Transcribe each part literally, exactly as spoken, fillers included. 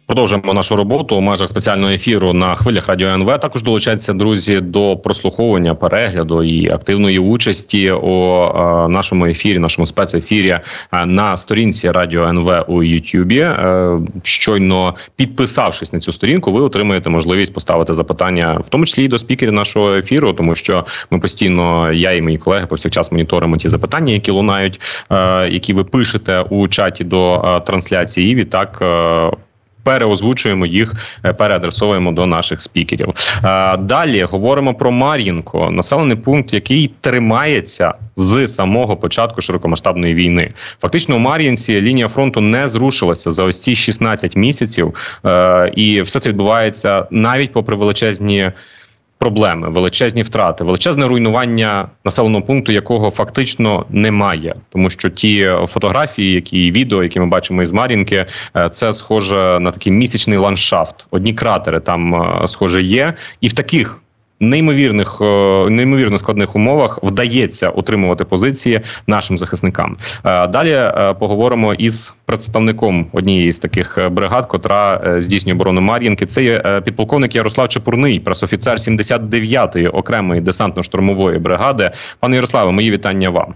Продовжуємо нашу роботу у межах спеціального ефіру на хвилях Радіо ен ве. Також долучаються, друзі, до прослуховування, перегляду і активної участі у е, нашому ефірі, нашому спецефірі е, на сторінці Радіо ен ве у Ютубі. Е, щойно підписавшись на цю сторінку, ви отримаєте можливість поставити запитання, в тому числі і до спікерів нашого ефіру, тому що ми постійно, я і мої колеги, повсякчас моніторимо ті запитання, які лунають, е, які ви пишете у чаті до е, трансляції, і відтак е, переозвучуємо їх, переадресовуємо до наших спікерів. Далі говоримо про Мар'їнку, населений пункт, який тримається з самого початку широкомасштабної війни. Фактично у Мар'їнці лінія фронту не зрушилася за ось ці шістнадцять місяців, і все це відбувається навіть попри величезні проблеми, величезні втрати, величезне руйнування населеного пункту, якого фактично немає. Тому що ті фотографії, які відео, які ми бачимо із Мар'їнки, це схоже на такий місячний ландшафт. Одні кратери там, схоже, є. І в таких неймовірних, неймовірно складних умовах вдається утримувати позиції нашим захисникам. Далі поговоримо із представником однієї з таких бригад, котра здійснює оборону Мар'їнки. Це є підполковник Ярослав Чепурний, пресофіцер сімдесят дев'ятої окремої десантно-штурмової бригади. Пане Ярославе, мої вітання вам.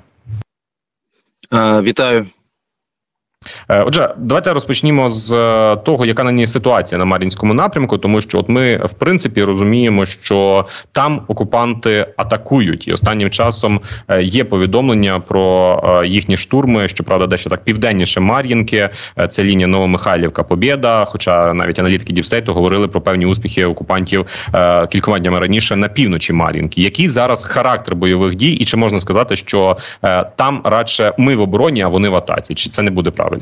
Вітаю. Отже, давайте розпочнімо з того, яка нині ситуація на Мар'їнському напрямку, тому що от ми, в принципі, розуміємо, що там окупанти атакують. І останнім часом є повідомлення про їхні штурми, щоправда, дещо так південніше Мар'їнки. Це лінія Новомихайлівка-Побєда, хоча навіть аналітики Діпстейту говорили про певні успіхи окупантів кількома днями раніше на півночі Мар'їнки. Який зараз характер бойових дій, і чи можна сказати, що там радше ми в обороні, а вони в атаці? Чи це не буде правильно?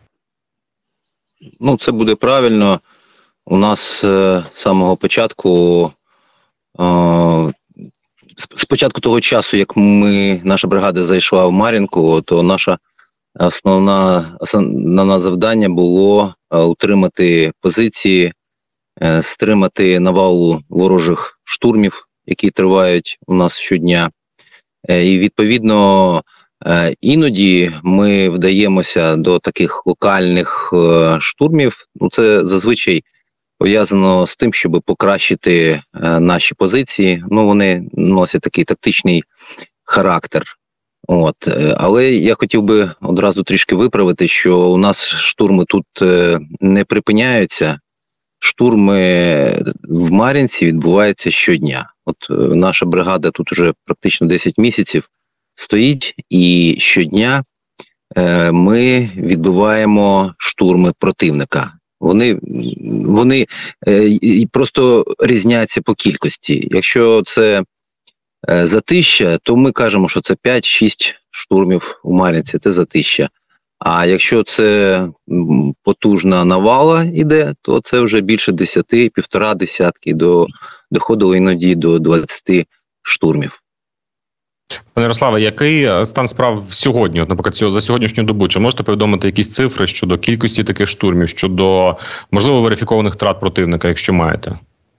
Ну, це буде правильно. У нас е, з самого початку, е, з початку того часу, як ми, наша бригада зайшла в Мар'їнку, то наша основна, основне завдання було е, утримати позиції, е, стримати навалу ворожих штурмів, які тривають у нас щодня. Е, і відповідно, іноді ми вдаємося до таких локальних е, штурмів. Ну, це зазвичай пов'язано з тим, щоб покращити е, наші позиції. Ну, вони носять такий тактичний характер. От. Але я хотів би одразу трішки виправити, що у нас штурми тут е, не припиняються. Штурми в Мар'їнці відбуваються щодня. От е, наша бригада тут вже практично десять місяців стоїть, і щодня е, ми відбиваємо штурми противника. Вони, вони е, просто різняться по кількості. Якщо це е, затища, то ми кажемо, що це п'ять-шість штурмів у Мар'їнці, це затища. А якщо це потужна навала іде, то це вже більше десяти, півтора десятки, до, доходило іноді до двадцяти штурмів. Пане Ярославе, який стан справ сьогодні, от, наприклад, за сьогоднішню добу? Чи можете повідомити якісь цифри щодо кількості таких штурмів, щодо, можливо, верифікованих втрат противника, якщо маєте?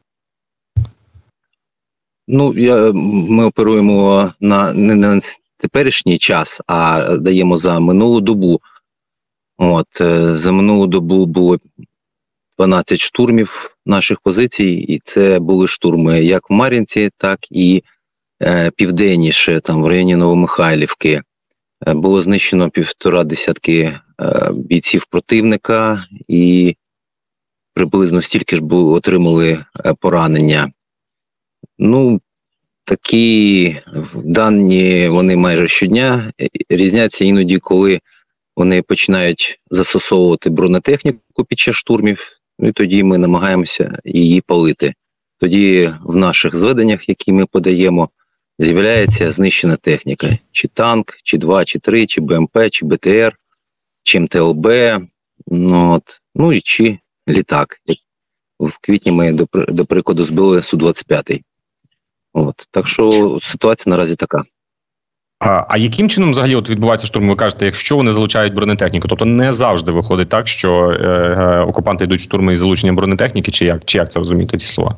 Ну, я, ми оперуємо на, не на теперішній час, а даємо за минулу добу. От, за минулу добу було дванадцять штурмів наших позицій, і це були штурми як в Мар'їнці, так і е, південніше, там в районі Новомихайлівки. Е, було знищено півтора десятки е, бійців противника, і приблизно стільки ж були, отримали е, поранення. Ну, такі дані, вони майже щодня, різняться іноді, коли вони починають застосовувати бронетехніку під час штурмів, і тоді ми намагаємося її палити. Тоді в наших зведеннях, які ми подаємо, з'являється знищена техніка. Чи танк, чи два, чи три, чи Б М П, чи Б Т Р, чи М Т Л Б, ну, от, ну і чи літак. В квітні ми, до, до прикладу, збили Су двадцять п'ять. От, так що ситуація наразі така. А, а яким чином взагалі от відбувається штурм? Ви кажете, якщо вони залучають бронетехніку, тобто не завжди виходить так, що е, е, окупанти йдуть в штурми із залученням бронетехніки, чи як? Чи як це розуміти, ці слова?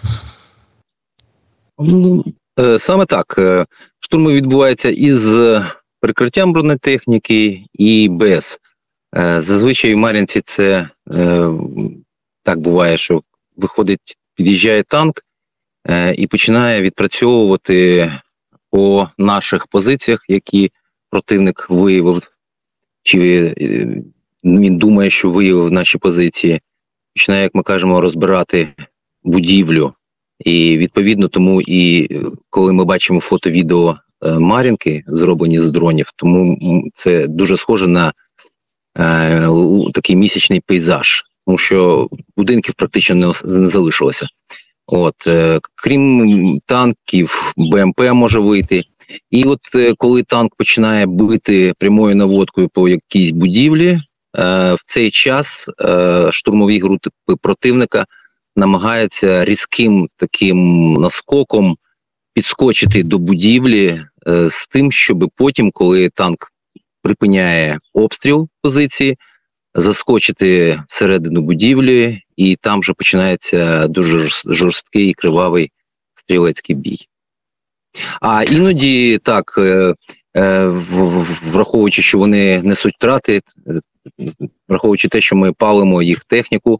Ну, е, саме так. Штурми відбуваються із прикриттям бронетехніки і без. Е, зазвичай в Мар'їнці це е, так буває, що виходить, під'їжджає танк е, і починає відпрацьовувати по наших позиціях, які противник виявив, чи е, він думає, що виявив наші позиції. Починає, як ми кажемо, розбирати будівлю. І відповідно тому і коли ми бачимо фото-відео Мар'їнки, зроблені з дронів, тому це дуже схоже на е, такий місячний пейзаж, тому що будинків практично не, не залишилося. От, е, крім танків, БМП може вийти. І от е, коли танк починає бити прямою наводкою по якійсь будівлі, е, в цей час е, штурмові групи противника намагаються різким таким наскоком підскочити до будівлі е, з тим, щоб потім, коли танк припиняє обстріл позиції, заскочити всередину будівлі, і там вже починається дуже жорсткий і кривавий стрілецький бій. А іноді, так, е, е, враховуючи, що вони несуть втрати, враховуючи те, що ми палимо їх техніку,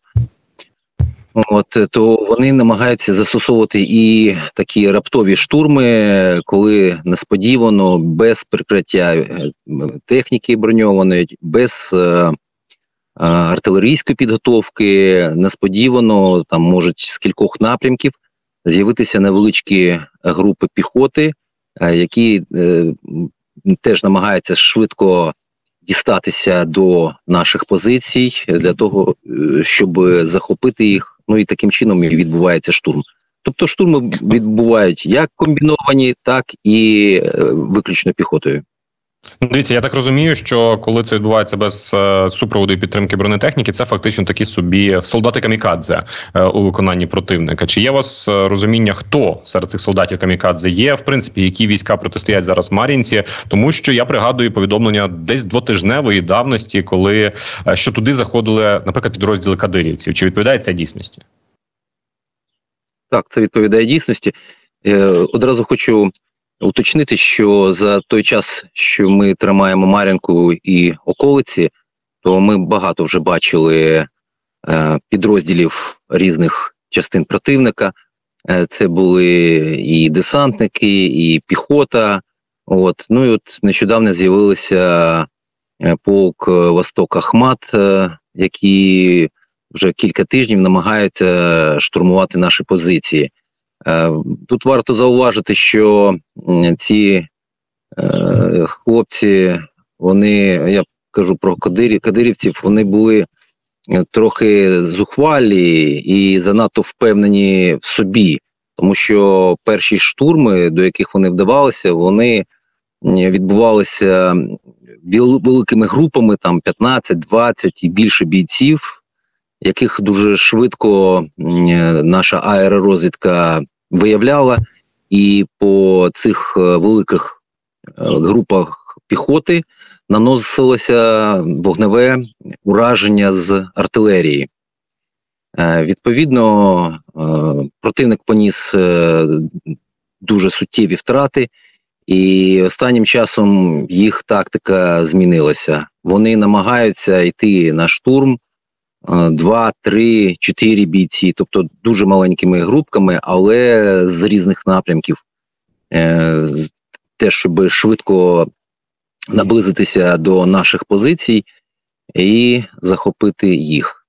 от, то вони намагаються застосовувати і такі раптові штурми, коли несподівано, без прикриття техніки броньованої, без е, артилерійської підготовки, несподівано там можуть з кількох напрямків з'явитися невеличкі групи піхоти, е, які е, теж намагаються швидко дістатися до наших позицій для того, щоб захопити їх. Ну і таким чином і відбувається штурм. Тобто штурми відбувають як комбіновані, так і виключно пікотою. Дивіться, я так розумію, що коли це відбувається без е, супроводу і підтримки бронетехніки, це фактично такі собі солдати-камікадзе е, у виконанні противника. Чи є у вас е, розуміння, хто серед цих солдатів-камікадзе є, в принципі, які війська протистоять зараз Мар'їнці? Тому що я пригадую повідомлення десь двотижневої давності, коли е, що туди заходили, наприклад, підрозділи кадирівців. Чи відповідає це дійсності? Так, це відповідає дійсності. Е, одразу хочу уточнити, що за той час, що ми тримаємо Мар'їнку і околиці, то ми багато вже бачили е, підрозділів різних частин противника. Е, це були і десантники, і піхота. От. Ну і от нещодавно з'явилися е, полк Восток Ахмат, е, які вже кілька тижнів намагаються штурмувати наші позиції. Тут варто зауважити, що ці е, хлопці, вони, я кажу про кадирів, кадирівців, вони були трохи зухвалі і занадто впевнені в собі, тому що перші штурми, до яких вони вдавалися, вони відбувалися великими групами, там п'ятнадцять, двадцять і більше бійців, яких дуже швидко наша аеророзвідка виявляла, і по цих великих групах піхоти наносилося вогневе ураження з артилерії. Відповідно, противник поніс дуже суттєві втрати, і останнім часом їх тактика змінилася. Вони намагаються йти на штурм два, три, чотири бійці, тобто дуже маленькими групками, але з різних напрямків. Е, те, щоб швидко наблизитися до наших позицій і захопити їх.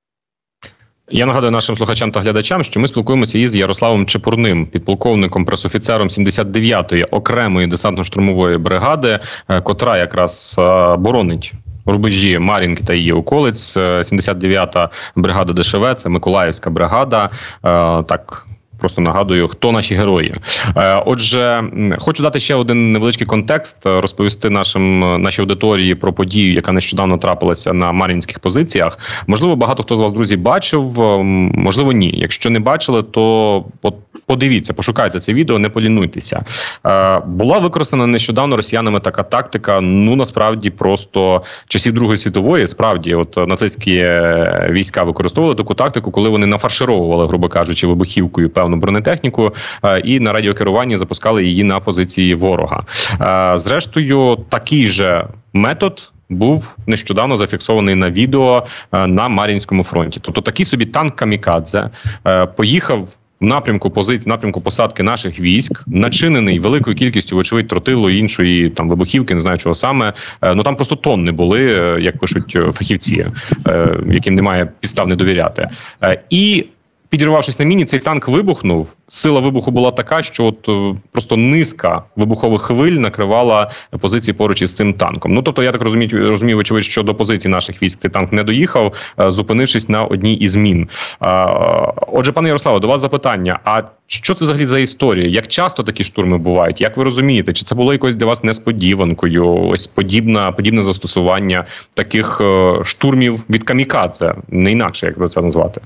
Я нагадую нашим слухачам та глядачам, що ми спілкуємося із Ярославом Чепурним, підполковником, пресофіцером сімдесят дев'ятої окремої десантно-штурмової бригади, котра якраз боронить рубежі Мар'їнки та її околиць. сімдесят дев'ята бригада ДШВ, це Миколаївська бригада. Так, просто нагадую, хто наші герої. Отже, хочу дати ще один невеличкий контекст, розповісти нашим, нашій аудиторії про подію, яка нещодавно трапилася на мар'їнських позиціях. Можливо, багато хто з вас, друзі, бачив, можливо, ні. Якщо не бачили, то от подивіться, пошукайте це відео, не полінуйтеся. Була використана нещодавно росіянами така тактика, ну, насправді, просто часів Другої світової, справді, от нацистські війська використовували таку тактику, коли вони нафаршировували, грубо кажучи, вибухівкою певну бронетехніку і на радіокеруванні запускали її на позиції ворога. Зрештою, такий же метод був нещодавно зафіксований на відео на Мар'їнському фронті. Тобто такий собі танк «Камікадзе» поїхав в напрямку позиції, в напрямку посадки наших військ, начинений великою кількістю, вочевидь, тротилу і іншої там вибухівки, не знаю чого саме. Ну там просто тонни були, як пишуть фахівці, яким немає підстав не довіряти. І підірвавшись на міні, цей танк вибухнув. Сила вибуху була така, що от просто низка вибухових хвиль накривала позиції поруч із цим танком. Ну, тобто, я так розумію, розумію, очевидь, що до позиції наших військ цей танк не доїхав, зупинившись на одній із мін. Отже, пане Ярославе, до вас запитання. А що це взагалі за історія? Як часто такі штурми бувають? Як ви розумієте? Чи це було якось для вас несподіванкою? Ось подібна, подібне застосування таких штурмів від «Камікадзе», не інакше, як би це назвати?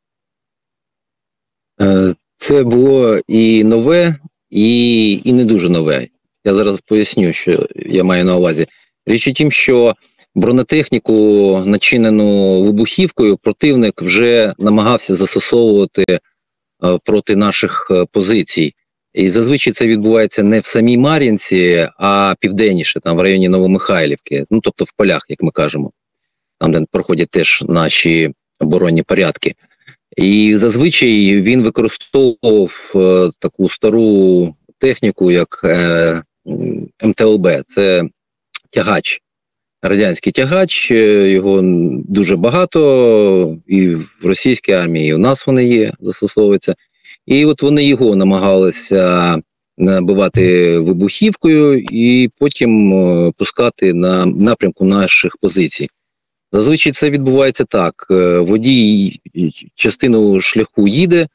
Це було і нове, і, і не дуже нове. Я зараз поясню, що я маю на увазі. Річ у тім, що бронетехніку, начинену вибухівкою, противник вже намагався застосовувати проти наших позицій. І зазвичай це відбувається не в самій Мар'їнці, а південніше, там в районі Новомихайлівки, ну тобто в полях, як ми кажемо, там, де проходять теж наші оборонні порядки. І зазвичай він використовував е, таку стару техніку, як е, ем те ел бе. Це тягач, радянський тягач, його дуже багато і в російській армії, і у нас вони є, застосовуються. І от вони його намагалися набивати вибухівкою і потім е, пускати на напрямку наших позицій. Зазвичай це відбувається так. Водій частину шляху їде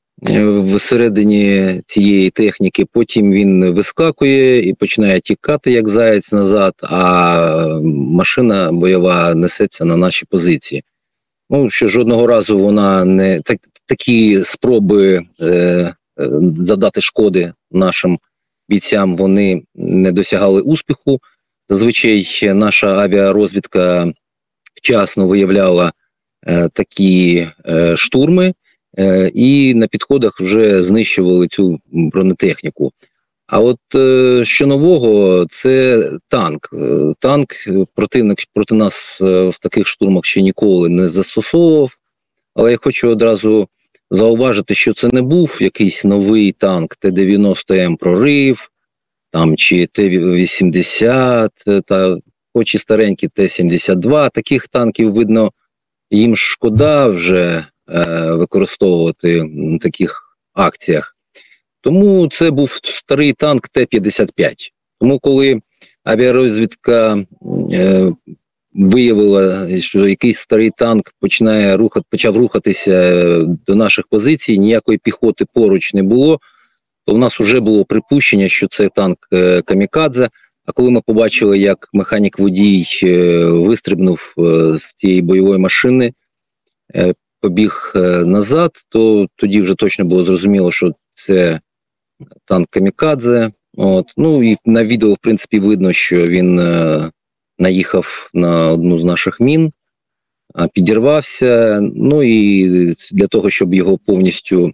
всередині цієї техніки, потім він вискакує і починає тікати, як заєць, назад, а машина бойова несеться на наші позиції. Ну, що жодного разу вона не... Так, такі спроби е, завдати шкоди нашим бійцям, вони не досягали успіху. Зазвичай наша авіарозвідка вчасно виявляла е, такі е, штурми е, і на підходах вже знищували цю бронетехніку. А от е, що нового, це танк. Е, танк противник проти нас е, в таких штурмах ще ніколи не застосовував, але я хочу одразу зауважити, що це не був якийсь новий танк Т дев'яносто М «Прорив», там, чи Т вісімдесят, та хоч і старенькі Т сімдесят два, таких танків, видно, їм шкода вже е, використовувати в таких акціях. Тому це був старий танк Т п'ятдесят п'ять. Тому коли авіарозвідка е, виявила, що якийсь старий танк починає рухати, почав рухатися до наших позицій, ніякої піхоти поруч не було, то в нас вже було припущення, що це танк е, «Камікадзе». А коли ми побачили, як механік-водій е, вистрибнув е, з цієї бойової машини, е, побіг е, назад, то тоді вже точно було зрозуміло, що це танк «Камікадзе». От. Ну і на відео, в принципі, видно, що він е, наїхав на одну з наших мін, е, підірвався. Ну і для того, щоб його повністю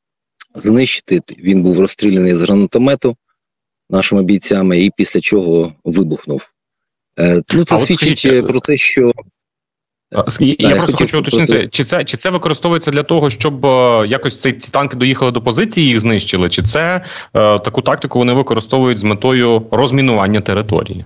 знищити, він був розстріляний з гранатомету нашими бійцями, і після чого вибухнув. Е, ну, це свідчить скажіть, про те, що... Я, я просто хочу уточнити, просто... чи це, чи це використовується для того, щоб е, якось ці, ці танки доїхали до позиції і їх знищили, чи це е, таку тактику вони використовують з метою розмінування території?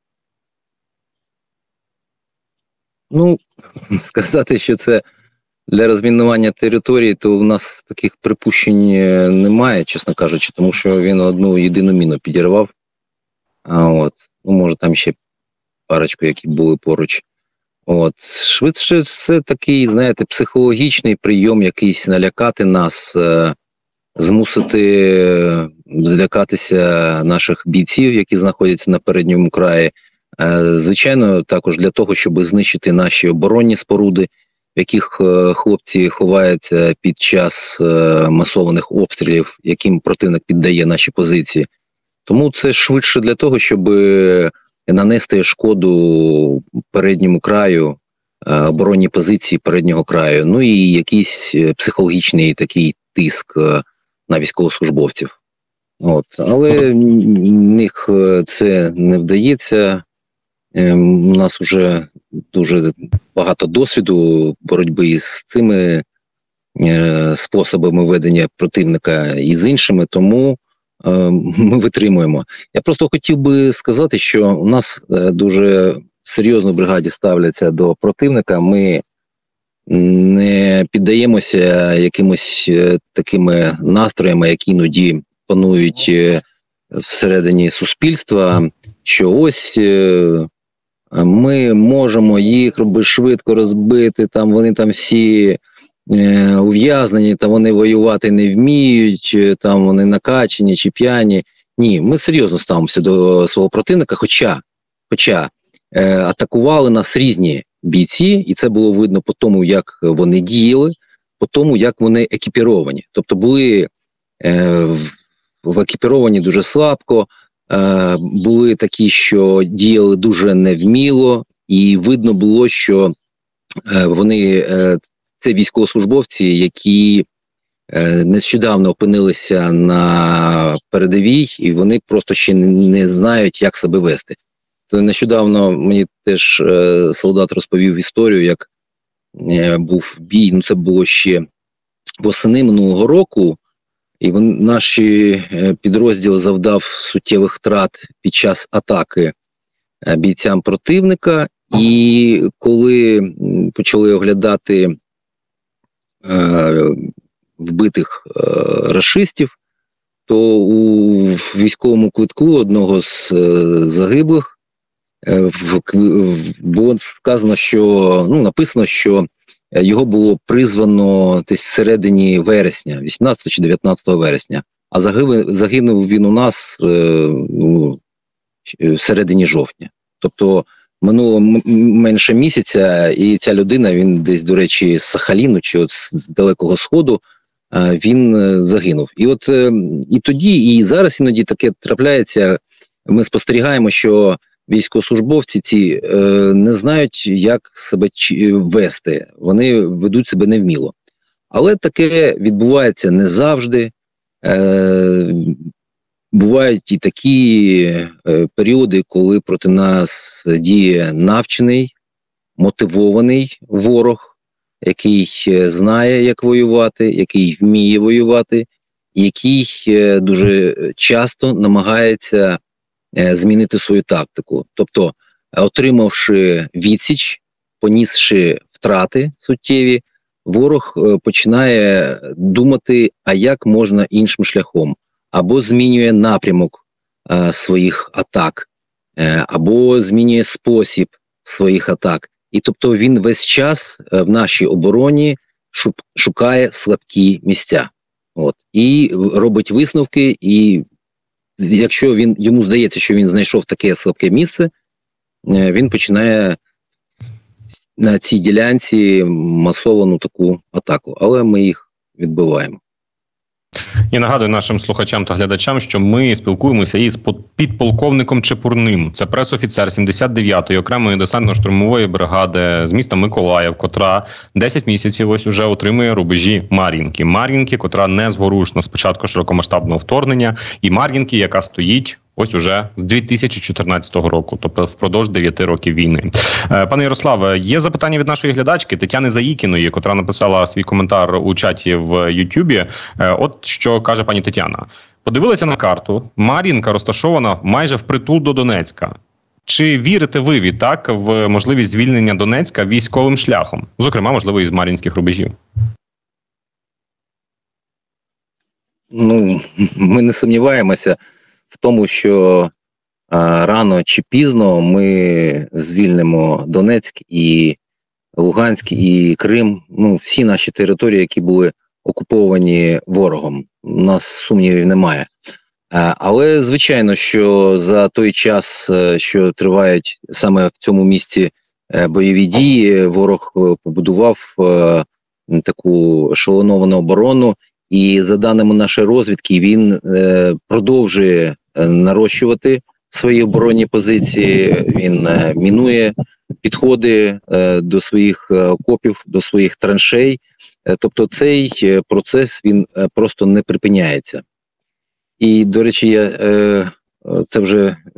Ну, сказати, що це для розмінування території, то в нас таких припущень немає, чесно кажучи, тому що він одну єдину міну підірвав. А от, ну, може, там ще парочку, які були поруч. От. Швидше це такий, знаєте, психологічний прийом, якийсь налякати нас, е, змусити злякатися наших бійців, які знаходяться на передньому краї. Е, звичайно, також для того, щоб знищити наші оборонні споруди, в яких е, хлопці ховаються під час е, масованих обстрілів, яким противник піддає наші позиції. Тому це швидше для того, щоб нанести шкоду передньому краю, е, оборонні позиції переднього краю, ну і якийсь психологічний такий тиск е, на військовослужбовців. От. Але в них це не вдається. У нас вже дуже багато досвіду боротьби із цими способами ведення противника і з іншими, тому ми витримуємо. Я просто хотів би сказати, що у нас дуже серйозно в бригаді ставляться до противника. Ми не піддаємося якимось такими настроями, які іноді панують всередині суспільства, що ось ми можемо їх швидко розбити, там вони там всі е, ув'язнені, там вони воювати не вміють, там вони накачані чи п'яні. Ні, ми серйозно ставимося до свого противника, хоча, хоча е, атакували нас різні бійці, і це було видно по тому, як вони діяли, по тому, як вони екіпіровані. Тобто були е, в екіпіровані дуже слабко, е, були такі, що діяли дуже невміло, і видно було, що е, вони, е, це військовослужбовці, які е, нещодавно опинилися на передовій, і вони просто ще не знають, як себе вести. Це нещодавно мені теж е, солдат розповів історію, як е, був бій, ну це було ще восени минулого року, і він, наш підрозділ завдав суттєвих втрат під час атаки бійцям противника, і коли почали оглядати е, вбитих е, рашистів, то у військовому квитку одного з е, загиблих е, в, в, було сказано, що, ну, написано, що його було призвано десь всередині вересня, вісімнадцятого чи дев'ятнадцятого вересня, а загинув, загинув він у нас е, ну, всередині жовтня. Тобто минуло менше місяця, і ця людина, він десь, до речі, з Сахаліну чи от з Далекого Сходу, е, він е, загинув. І от е, і тоді, і зараз іноді таке трапляється, ми спостерігаємо, що військовослужбовці ці е, не знають, як себе вести, вони ведуть себе невміло. Але таке відбувається не завжди. Е, бувають і такі е, періоди, коли проти нас діє навчений, мотивований ворог, який знає, як воювати, який вміє воювати, який е, дуже часто намагається змінити свою тактику. Тобто, отримавши відсіч, понісши втрати суттєві, ворог починає думати, а як можна іншим шляхом. Або змінює напрямок е, своїх атак, е, або змінює спосіб своїх атак. І тобто він весь час в нашій обороні шукає слабкі місця. От. І робить висновки, і якщо він, йому здається, що він знайшов таке слабке місце, він починає на цій ділянці масовану таку атаку, але ми їх відбиваємо. Я нагадую нашим слухачам та глядачам, що ми спілкуємося із підполковником Чепурним. Це пресофіцер сімдесят дев'ятої окремої десантно-штурмової бригади з міста Миколаїв, котра десять місяців ось уже отримує рубежі Мар'їнки. Мар'їнки, котра незворушна з початку широкомасштабного вторгнення, і Мар'їнки, яка стоїть ось уже з дві тисячі чотирнадцятого року, тобто впродовж дев'яти років війни. Пане Ярославе, є запитання від нашої глядачки Тетяни Заїкіної, котра написала свій коментар у чаті в Ютубі. От що каже пані Тетяна. Подивилися на карту, Мар'їнка розташована майже впритул до Донецька. Чи вірите ви відтак в можливість звільнення Донецька військовим шляхом? Зокрема, можливо, із мар'їнських рубежів. Ну, ми не сумніваємося в тому, що а, рано чи пізно ми звільнимо Донецьк і Луганськ і Крим, ну, всі наші території, які були окуповані ворогом. У нас сумнівів немає. А, але, звичайно, що за той час, що тривають саме в цьому місці бойові дії, ворог побудував а, таку ешелоновану оборону, і за даними нашої розвідки, він е, продовжує е, нарощувати свої оборонні позиції, він е, мінує підходи е, до своїх окопів, до своїх траншей. Е, тобто цей процес, він е, просто не припиняється. І, до речі, я, е, це вже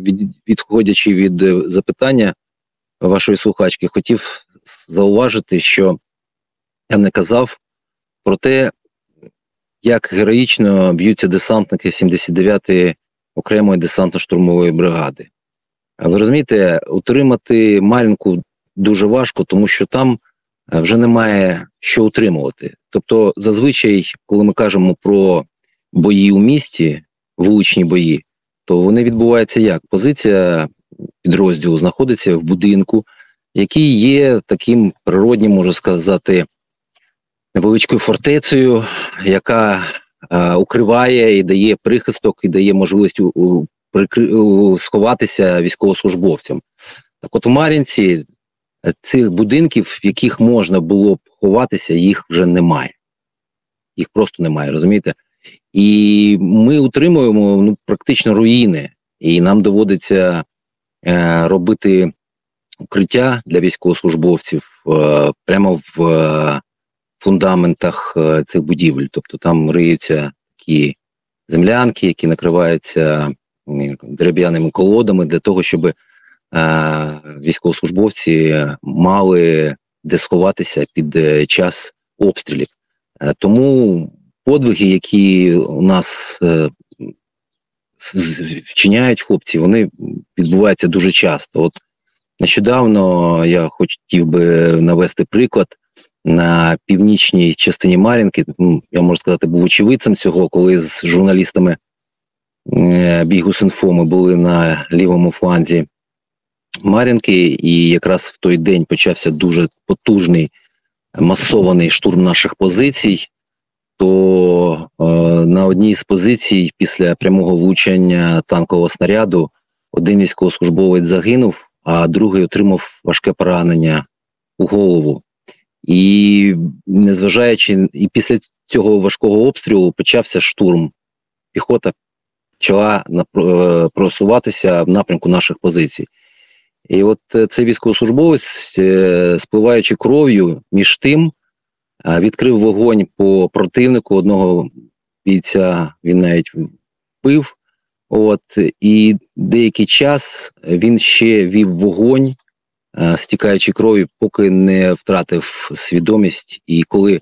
від, відходячи від запитання вашої слухачки, хотів зауважити, що я не казав про те, як героїчно б'ються десантники сімдесят дев'ятої окремої десантно-штурмової бригади. Ви розумієте, утримати Мар'їнку дуже важко, тому що там вже немає що утримувати. Тобто, зазвичай, коли ми кажемо про бої у місті, вуличні бої, то вони відбуваються як? Позиція підрозділу знаходиться в будинку, який є таким природнім, можна сказати, невеличкою фортецею, яка е, укриває і дає прихисток, і дає можливість у, у, прикри, у, сховатися військовослужбовцям. Так от у Мар'їнці цих будинків, в яких можна було б ховатися, їх вже немає. Їх просто немає, розумієте? І ми утримуємо ну, практично руїни, і нам доводиться е, робити укриття для військовослужбовців е, прямо в е, фундаментах е, цих будівель. Тобто там риються такі землянки, які накриваються е, дерев'яними колодами для того, щоб е, військовослужбовці мали де сховатися під е, час обстрілів. Е, тому подвиги, які у нас е, вчиняють хлопці, вони відбуваються дуже часто. От нещодавно я хотів би навести приклад на північній частині Мар'їнки. Я можу сказати, був очевидцем цього, коли з журналістами е, Бігус.Інфо ми були на лівому фланзі Мар'їнки, і якраз в той день почався дуже потужний масований штурм наших позицій. То е, на одній з позицій після прямого влучання танкового снаряду один військовослужбовець загинув, а другий отримав важке поранення у голову. І незважаючи, і після цього важкого обстрілу почався штурм. Піхота почала е, просуватися в напрямку наших позицій. І от цей військовослужбовець, е, спливаючи кров'ю, між тим, відкрив вогонь по противнику, одного бійця він навіть вбив. От, і деякий час він ще вів вогонь, стікаючи кров'ю, поки не втратив свідомість. І коли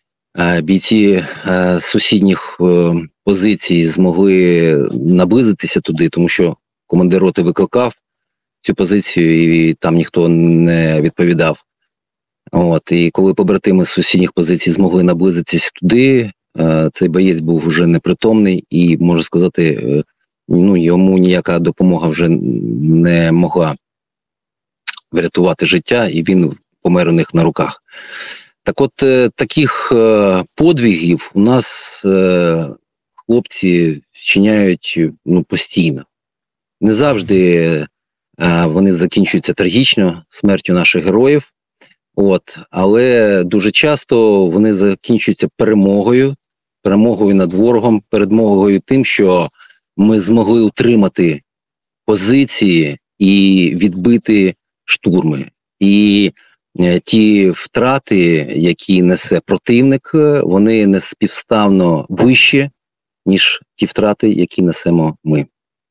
бійці з сусідніх позицій змогли наблизитися туди, тому що командир роти викликав цю позицію і там ніхто не відповідав. От, і коли побратими з сусідніх позицій змогли наблизитися туди, е, цей боєць був вже непритомний і, можу сказати, е, ну, йому ніяка допомога вже не могла врятувати життя, і він помер у них на руках. Так от, е, таких е, подвигів у нас е, хлопці вчиняють ну, постійно. Не завжди е, вони закінчуються трагічно смертю наших героїв. От, але дуже часто вони закінчуються перемогою, перемогою над ворогом, перемогою тим, що ми змогли утримати позиції і відбити штурми. І е, ті втрати, які несе противник, вони не співставно вищі, ніж ті втрати, які несемо ми.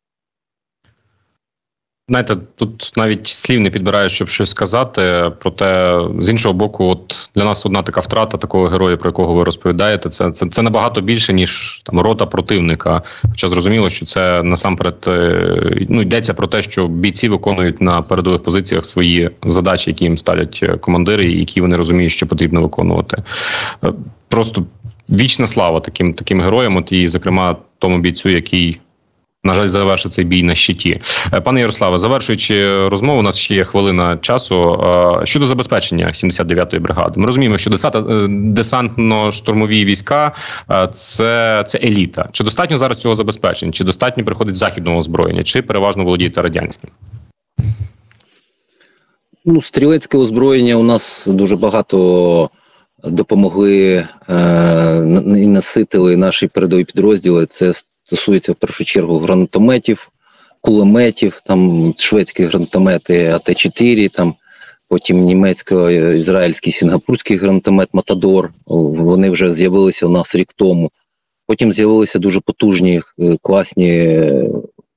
Знаєте, тут навіть слів не підбираю, щоб щось сказати, проте, з іншого боку, от для нас одна така втрата такого героя, про якого ви розповідаєте, це, це, це набагато більше, ніж там рота противника. Хоча зрозуміло, що це насамперед, ну, йдеться про те, що бійці виконують на передових позиціях свої задачі, які їм ставлять командири, і які вони розуміють, що потрібно виконувати. Просто вічна слава таким, таким героям, от і, зокрема, тому бійцю, який, на жаль, завершив цей бій на щиті. Пане Ярославе, завершуючи розмову, у нас ще є хвилина часу. Щодо забезпечення сімдесят дев'ятої бригади. Ми розуміємо, що десантно-штурмові війська – це, це еліта. Чи достатньо зараз цього забезпечення? Чи достатньо приходить західного озброєння? Чи переважно володієте радянським? Ну, стрілецьке озброєння у нас дуже багато допомогли е, і наситили наші передові підрозділи. Це стосується в першу чергу гранатометів, кулеметів, там шведські гранатомети А Т чотири, там потім німецько-ізраїльський сінгапурський гранатомет Матадор. Вони вже з'явилися у нас рік тому. Потім з'явилися дуже потужні, класні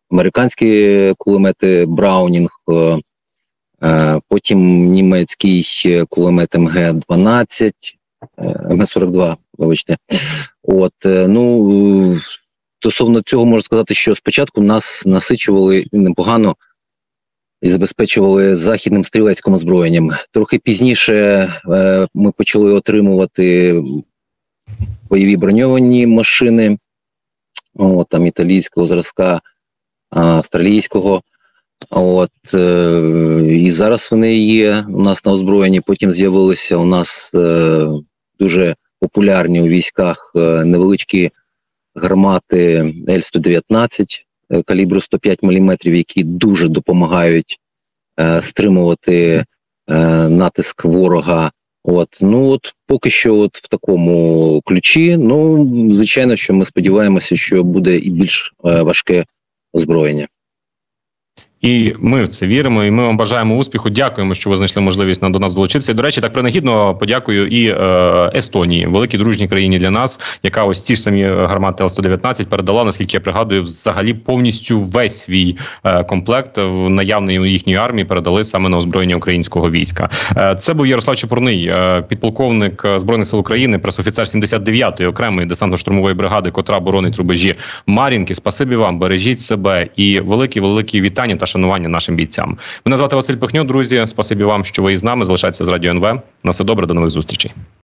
американські кулемети Браунінг, потім німецький кулемет ем ге дванадцять, ем ге сорок два, вибачте. От, ну, стосовно цього можу сказати, що спочатку нас насичували непогано і забезпечували західним стрілецьким озброєнням. Трохи пізніше е, ми почали отримувати бойові броньовані машини, о, там італійського зразка, австралійського. От, е, і зараз вони є у нас на озброєнні. Потім з'явилися у нас е, дуже популярні у військах е, невеличкі гармати ель сто дев'ятнадцять е, калібру сто п'ять міліметрів, які дуже допомагають е, стримувати е, натиск ворога. От, ну от поки що от в такому ключі. Ну, звичайно, що ми сподіваємося, що буде і більш е, важке озброєння. І ми в це віримо, і ми вам бажаємо успіху. Дякуємо, що ви знайшли можливість до нас долучитися. І, до речі, так принагідно подякую і е, Естонії, великій дружній країні для нас, яка ось ті ж самі гармати ел сто дев'ятнадцять передала, наскільки я пригадую, взагалі повністю весь свій е, комплект в наявний у їхньої армії передали саме на озброєння українського війська. Е, це був Ярослав Чепурний, е, підполковник Збройних сил України, пресофіцер сімдесят дев'ятої окремої десантно-штурмової бригади, котра боронить рубежі Мар'їнки. Спасибі вам, бережіть себе і великі-великі вітання та шанування нашим бійцям. Мене звати Василь Пихньо, друзі. Спасибі вам, що ви із нами. Залишайтеся з Радіо ен ве. На все добре, до нових зустрічей.